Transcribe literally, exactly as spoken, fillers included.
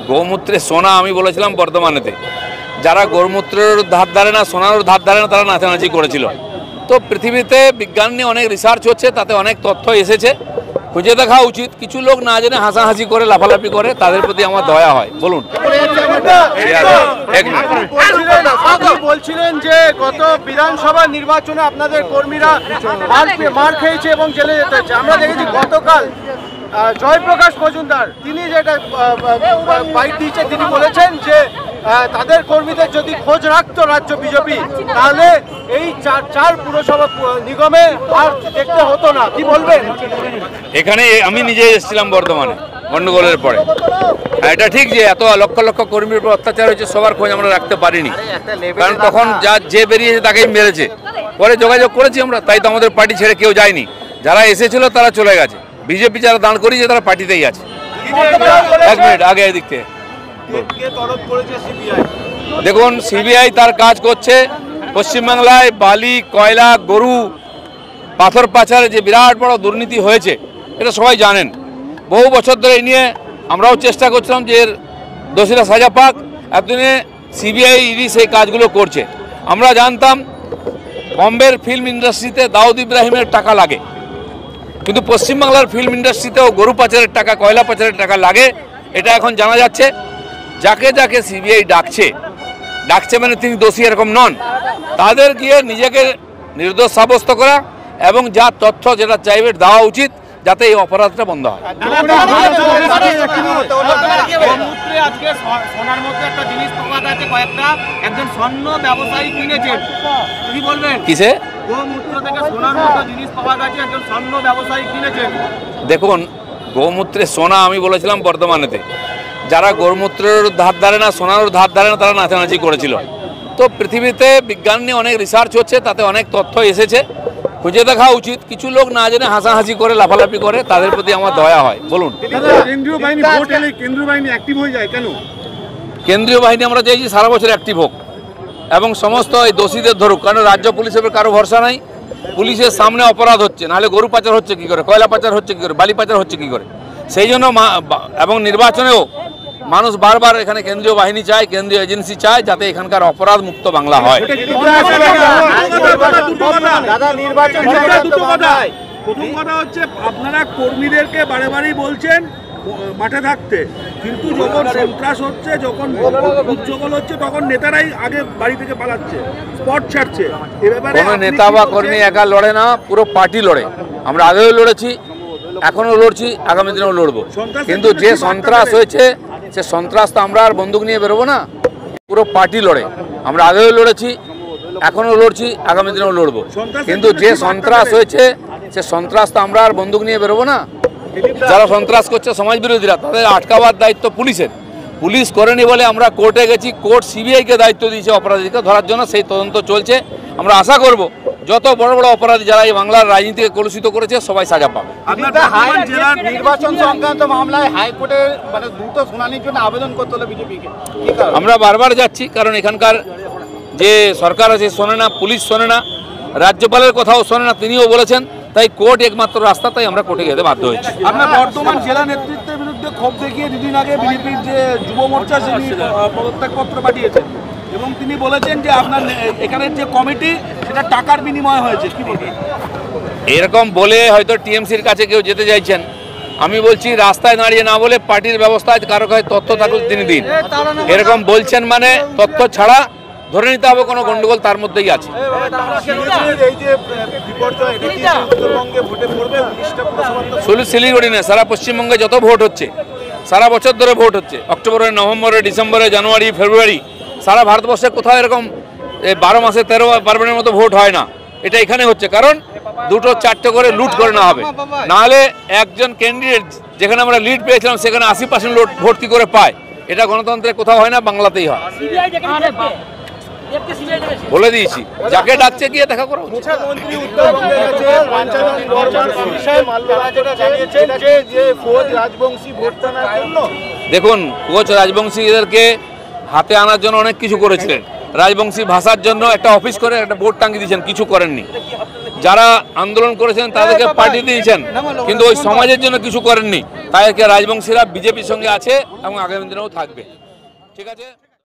গৌমূত্রে সোনা আমি বলেছিলাম বর্ধমানেতে, যারা গৌমূত্রের ধার ধারে না সোনার ধার ধারে না তারা নাচানাচি করেছিল। তো পৃথিবীতে বিজ্ঞান নিয়ে অনেক রিসার্চ হচ্ছে, তাতে অনেক তথ্য এসেছে, খুঁজে দেখা উচিত। কিছু লোক না জেনে হাসাহাসি করে লাফালাফি করে, তাদের প্রতি আমার দয়া হয়। বলুন, বলছিলেন যে গত বিধানসভা নির্বাচনে আপনাদের কর্মীরা মার খেয়েছে এবং জেলে যেতে হচ্ছে। আমরা দেখেছি গতকাল জয়প্রকাশ মজুমদার তিনি যেটা বাইট দিয়েছে, তিনি বলেছেন যে তাদের কর্মীদের যদি খোঁজ রাখতো রাজ্য বিজেপি, তাহলে এই চার চার পুরসভা নিগমে আর দেখতে হতো না। কি বলবেন? এখানে আমি নিজে এসেছিলাম বর্ধমানে গন্ডগোলের পরে। এটা ঠিক যে এত লক্ষ লক্ষ কর্মীর উপর অত্যাচার হয়েছে, সবার খোঁজ আমরা রাখতে পারিনি, কারণ তখন যা যে বেরিয়েছে তাকেই মেরেছে। পরে যোগাযোগ করেছি আমরা, তাই তো আমাদের পার্টি ছেড়ে কেউ যায়নি। যারা এসেছিল তারা চলে গেছে, বিজেপি যারা দাঁড় করিয়েছে তারা পার্টিতেই আছে। এক মিনিট আগে এদিক থেকে দেখুন, সিবিআই তার কাজ করছে। পশ্চিমবাংলায় বালি, কয়লা, গরু, পাথর পাচারে যে বিরাট বড় দুর্নীতি হয়েছে এটা সবাই জানেন। বহু বছর ধরে এই নিয়ে আমরাও চেষ্টা করছিলাম যে এর দোষীরা সাজা পাক। এতদিনে সিবিআই ইডি সেই কাজগুলো করছে। আমরা জানতাম বম্বের ফিল্ম ইন্ডাস্ট্রিতে দাউদ ইব্রাহিমের টাকা লাগে, কিন্তু পশ্চিমবাংলার ফিল্ম ইন্ডাস্ট্রিতেও গরু পাচারের টাকা, কয়লা পাচারের টাকা লাগে। এটা এখন জানা যাচ্ছে। যাকে যাকে সিবিআই ডাকছে ডাকছে মানে তিনি দোষী এরকম নন, তাদের গিয়ে নিজেকে নির্দোষ সাব্যস্ত করা এবং যা তথ্য যেটা চাইবে দেওয়া উচিত, যাতে এই অপরাধটা বন্ধ হয়। কিসে? দেখুন, গৌমূত্রে সোনা আমি বলেছিলাম বর্ধমানেতে, যারা গৌমূত্রের ধার ধারে না সোনার ধার ধারে না তারা নাচানাচি করেছিল। তো পৃথিবীতে বিজ্ঞান নিয়ে অনেক রিসার্চ হচ্ছে, তাতে অনেক তথ্য এসেছে, খুঁজে দেখা উচিত। কিছু লোক না জেনে হাসাহাসি করে লাফালাফি করে, তাদের প্রতি আমার দয়া হয়। বলুন, কেন্দ্রীয় বাহিনী ভোট এলে কেন্দ্রীয় বাহিনী অ্যাক্টিভ হয়ে যায় কেন? কেন্দ্রীয় বাহিনী আমরা চাইছি সারা বছর অ্যাক্টিভ হোক এবং সমস্ত এই দোষীদের ধরুক, কারণ রাজ্য পুলিশের কারো ভরসা নাই। পুলিশের সামনে অপরাধ হচ্ছে, নাহলে গরু পাচার হচ্ছে কী করে, কয়লা পাচার হচ্ছে কী করে, বালি পাচার হচ্ছে কী করে। সেই জন্য এবং নির্বাচনেও মানুষ বারবার এখানে কেন্দ্রীয় বাহিনী চায়, কেন্দ্রীয় এজেন্সি চায়, যাতে এখানকার অপরাধ মুক্ত বাংলা হয়। প্রথম কথা হচ্ছে আপনারা কর্মীদেরকে বারে বারেই বলছেন মাঠে থাকতে, কিন্তু যখন সন্ত্রাস হচ্ছে, যখন উজ্জ্বল হচ্ছে, তখন নেতারাই আগে বাড়ি থেকে পালাচ্ছে, স্পট ছাড়ছে। এ ব্যাপারে কোনো নেতা বা কর্মী একা লড়ে না, পুরো পার্টি লড়ে। আমরা আগেও লড়েছি, এখনও লড়ছি, আগামী দিনেও লড়বো। কিন্তু যে সন্ত্রাস হয়েছে সে সন্ত্রাস তো আমরা আর বন্দুক নিয়ে বেরোবো না, পুরো পার্টি লড়ে। আমরা আগেও লড়েছি, এখনও লড়ছি, আগামী দিনেও লড়বো। কিন্তু যে সন্ত্রাস হয়েছে সে সন্ত্রাস তো আমরা আর বন্দুক নিয়ে বেরোবো না। যারা সন্ত্রাস করছে সমাজ বিরোধীরা, তাদের আটকাবার দায়িত্ব পুলিশের। পুলিশ করেনি বলে আমরা কোর্টে গেছি, কোর্ট সিবিআইকে দায়িত্ব দিয়েছে অপরাধীকে ধরার জন্য, সেই তদন্ত চলছে। আমরা আশা করব যত বড় বড় অপরাধী যারা এই বাংলার রাজনীতিকে কলুষিত করেছে সবাই সাজা পাবে। নির্বাচন সংক্রান্ত মামলায় হাইকোর্টে মানে দ্রুত শুনানির জন্য আবেদন করতে হলো বিজেপিকে। আমরা বারবার যাচ্ছি, কারণ এখানকার যে সরকার আছে শোনে না, পুলিশ শোনে না, রাজ্যপালের কথাও শোনে না, তিনিও বলেছেন। তাই কোর্ট একমাত্র রাস্তা, তাই আমরা কোর্টে যেতে বাধ্য হয়েছি। আমরা বর্তমান জেলা নেতৃত্বের বিরুদ্ধে ক্ষোভ দেখিয়ে দুদিন আগে বিজেপির যে যুব মোর্চা তিনি পদত্যাগপত্র পাঠিয়েছেন এবং তিনি বলেছেন যে আপনার এখানের যে কমিটি সেটা টাকার বিনিময় হয়েছে। কি বলবেন? এরকম বলে হয়তো টিএমসির কাছে কেউ যেতে চাইছেন। আমি বলছি রাস্তায় দাঁড়িয়ে না বলে পার্টির ব্যবস্থায় কারো কাছে তথ্য থাকুক তিনি দিন। এরকম বলছেন মানে তথ্য ছাড়া ধরে নিতে হবে কোনো গন্ডগোল তার মধ্যেই আছে। শুধু শিলিগুড়ি না, সারা পশ্চিমবঙ্গে যত ভোট হচ্ছে, সারা বছর ধরে ভোট হচ্ছে, অক্টোবরে, নভেম্বরে, ডিসেম্বরে, জানুয়ারি, ফেব্রুয়ারি, সারা ভারতবর্ষে কোথাও এরকম বারো মাসে তেরো পার্বণের মতো ভোট হয় না। এটা এখানে হচ্ছে, কারণ দুটো চারটে করে লুট করে না হবে। নাহলে একজন ক্যান্ডিডেট যেখানে আমরা লিড পেয়েছিলাম সেখানে আশি পার্সেন্ট ভোট কি করে পায়? এটা গণতন্ত্রে কোথাও হয় না, বাংলাতেই হয়। বলে দিয়েছি, যাকে ডাকছে গিয়ে দেখা করো। দেখুন, কোচ রাজবংশী এদেরকে হাতে আনার জন্য অনেক কিছু করেছিলেন, রাজবংশী ভাষার জন্য একটা অফিস করে একটা বোর্ড টাঙিয়ে দিয়েছেন, কিছু করেননি। যারা আন্দোলন করেছেন তাদেরকে পাঠিয়ে দিয়েছেন, কিন্তু ওই সমাজের জন্য কিছু করেননি। তাই রাজবংশীরা বিজেপির সঙ্গে আছে এবং আগামী দিনেও থাকবে। ঠিক আছে।